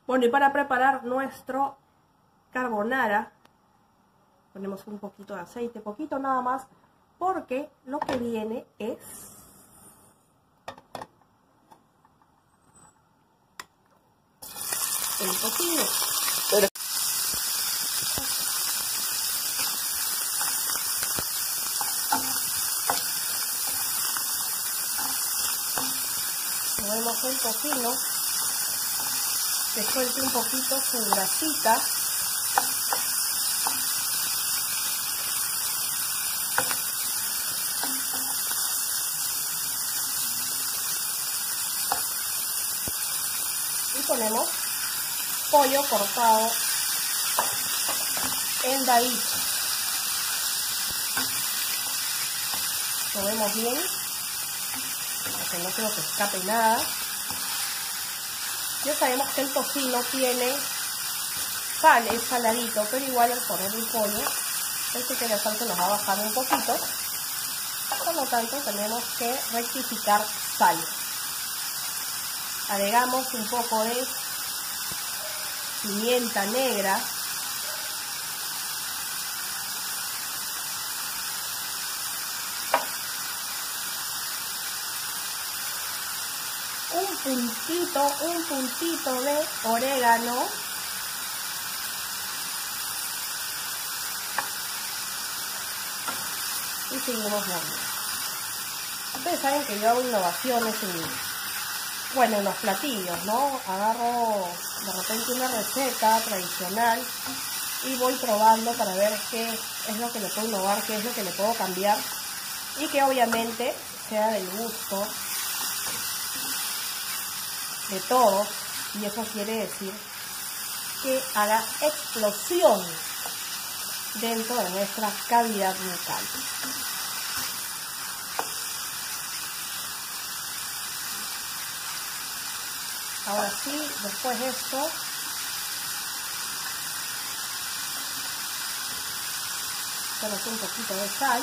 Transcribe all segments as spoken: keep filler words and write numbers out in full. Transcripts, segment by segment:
Bueno, y para preparar nuestro carbonara, ponemos un poquito de aceite, poquito nada más, porque lo que viene es el tocino. Pero... movemos el tocino, que suelte un poquito su grasita. Y ponemos pollo cortado en daditos. Movemos bien, porque no quiero que escape nada. Ya sabemos que el tocino tiene sal, es saladito, pero igual al poner el pollo, parece que la sal se nos va a bajar un poquito. Por lo tanto, tenemos que rectificar sal. Agregamos un poco de pimienta negra. Un puntito, un puntito de orégano. Y seguimos moviendo. Ustedes saben que yo hago innovaciones en, bueno, en los platillos, ¿no? Agarro de repente una receta tradicional y voy probando para ver qué es lo que le puedo innovar, qué es lo que le puedo cambiar y que obviamente sea del gusto de todos, y eso quiere decir que haga explosión dentro de nuestra cavidad bucal. Ahora sí, después de esto, ponemos un poquito de sal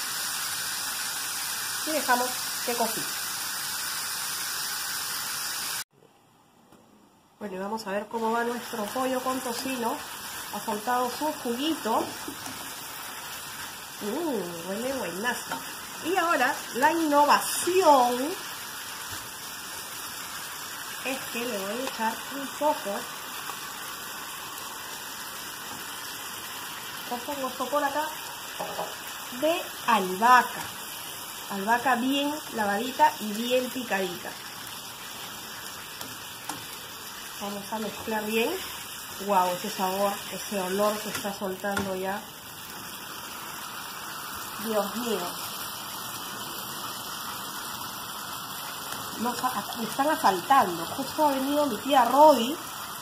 y dejamos que cocine. Bueno, y vamos a ver cómo va nuestro pollo con tocino. Ha soltado su juguito. Mmm, huele buenazo. Y ahora la innovación es que le voy a echar un poco. Pongo esto por acá de albahaca. Albahaca bien lavadita y bien picadita. Vamos a mezclar bien. Wow, ese sabor, ese olor que está soltando ya. Dios mío. Nos, me están asaltando. Justo ha venido mi tía Roby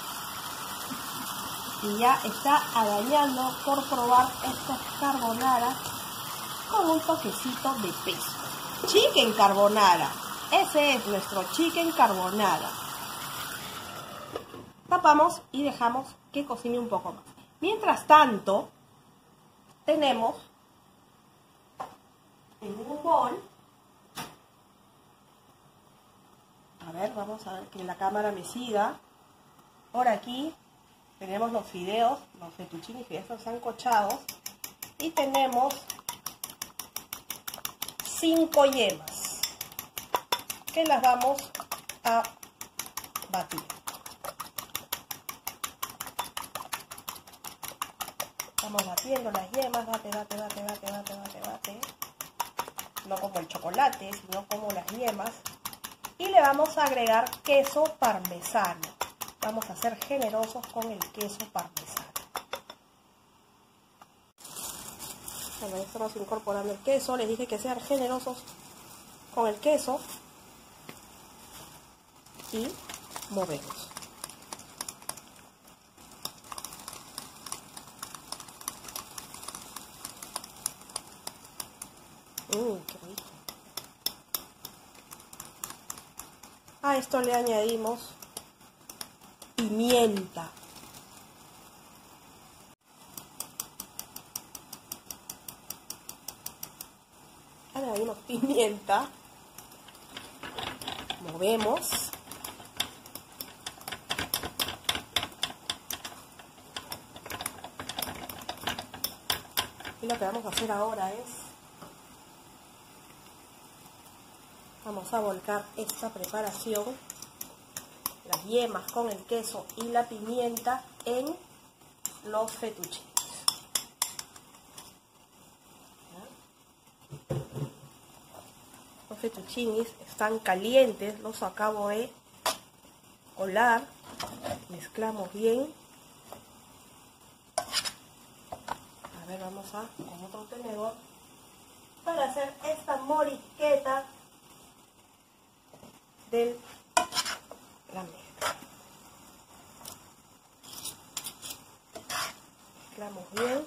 y ya está arañando por probar estos carbonara con un toquecito de pesto. Chicken carbonara. Ese es nuestro chicken carbonara. Tapamos y dejamos que cocine un poco más. Mientras tanto, tenemos en un bol, a ver, vamos a ver que la cámara me siga. Por aquí tenemos los fideos, los fettuccini fideos sancochados, y tenemos cinco yemas que las vamos a batir. Vamos batiendo las yemas, bate, bate, bate, bate, bate, bate, bate. No como el chocolate, sino como las yemas. Y le vamos a agregar queso parmesano. Vamos a ser generosos con el queso parmesano. Bueno, estamos incorporando el queso. Les dije que sean generosos con el queso. Y movemos. Mmm, qué rico. A esto le añadimos pimienta. Añadimos pimienta. Movemos. Y lo que vamos a hacer ahora es, vamos a volcar esta preparación, las yemas con el queso y la pimienta, en los fettuccines. Los fettuccines están calientes, los acabo de colar, mezclamos bien. A ver, vamos a con otro tenedor para hacer esta morisqueta de la mezcla. Mezclamos bien.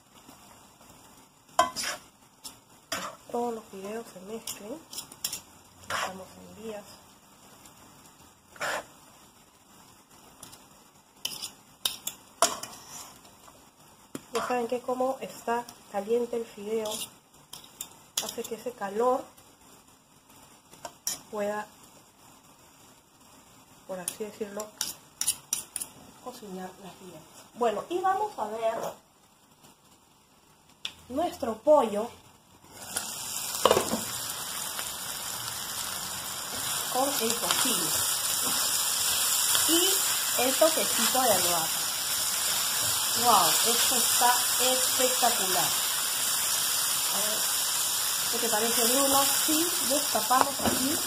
Todos los fideos se mezclen. Estamos en días. Ya saben que como está caliente el fideo, hace que ese calor pueda, por así decirlo, cocinar las yemas. Bueno, y vamos a ver nuestro pollo con el tocino y el toquecito de albahaca. Wow, esto está espectacular. A ver, ¿qué te parece, Bruno? Sí, destapamos aquí.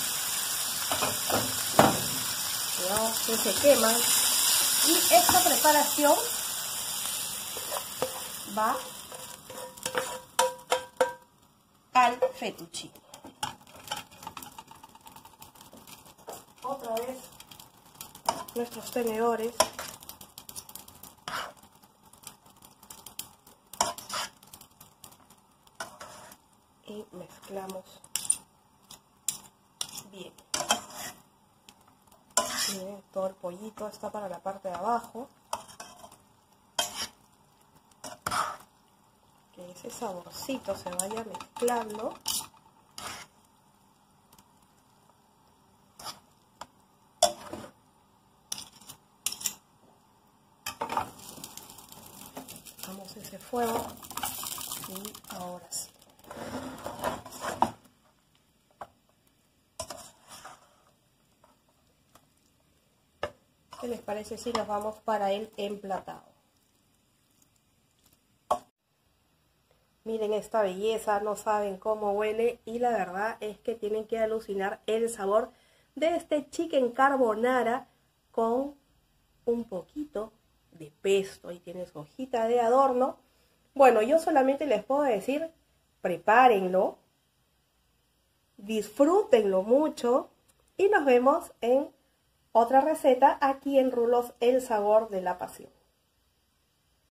Cuidado que se queman. Y esta preparación va al fettuccine. Otra vez nuestros tenedores. Y mezclamos bien. Miren, todo el pollito está para la parte de abajo. Que ese saborcito se vaya mezclando. Dejamos ese fuego y ahora sí. ¿Qué les parece si nos vamos para el emplatado? Miren esta belleza, no saben cómo huele y la verdad es que tienen que alucinar el sabor de este chicken carbonara con un poquito de pesto. Ahí tienes hojita de adorno. Bueno, yo solamente les puedo decir, prepárenlo, disfrútenlo mucho y nos vemos en otra receta aquí en Rulos, el sabor de la pasión.